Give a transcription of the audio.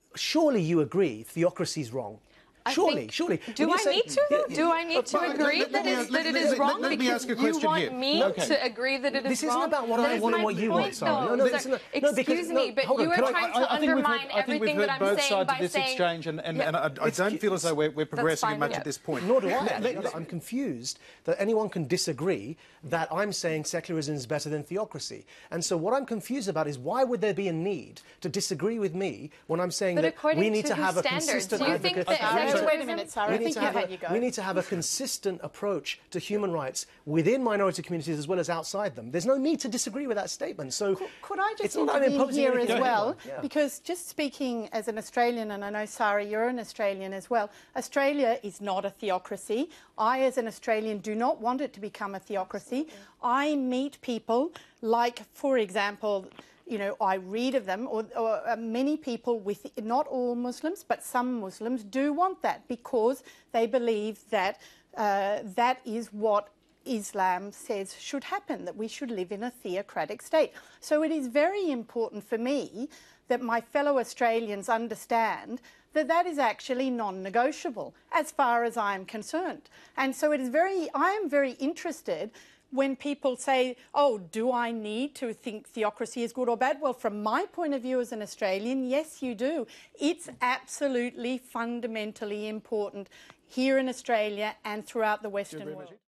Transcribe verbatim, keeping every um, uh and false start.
surely you agree theocracy is wrong. I Surely, think, surely. Do I say, need to? Yeah, do I need uh, to but, agree let, let, that, let, is, let, that it let, is let, wrong? let, let me because ask a you question want here. me Okay. to agree that it is This wrong. isn't about what that I is want and my what you point, want, Sara. though. No, no, So, this is not, no, excuse because, me, no, but hold you on, are can I- trying I, to I think we've undermine heard, I think we've everything heard that I'm both saying sides by of this saying... exchange, and, and, Yeah, and I, I it's don't cu- feel as though we're, we're progressing fine, much yeah. at this point. Nor do I. actually. I'm confused that anyone can disagree that I'm saying secularism is better than theocracy. And so what I'm confused about is why would there be a need to disagree with me when I'm saying But that according we need to to whose have a standards? consistent Do you think advocate... that we need to- secularism- Wait a minute, Sara. we I need think to you've have a, had your go. we need to have a consistent approach to human rights within minority communities as well as outside them. There's no need to disagree with that statement. So Could, could I it's just not that I'm intervene imposing here anything as on well? anyone. Yeah. Because just speaking as an Australian, and I know, Sara, you're an Australian as well, Australia is not a theocracy. I, as an Australian, do not want it to become a theocracy. I meet people like, for example, you know, I read of them, or, or uh, many people with, not all Muslims, but some Muslims do want that because they believe that uh, that is what Islam says should happen, that we should live in a theocratic state. So it is very important for me that my fellow Australians understand that that is actually non-negotiable as far as I am concerned. And so it is very, I am very interested when people say, oh, do I need to think theocracy is good or bad? Well, from my point of view as an Australian, yes, you do. It's absolutely fundamentally important here in Australia and throughout the Western world.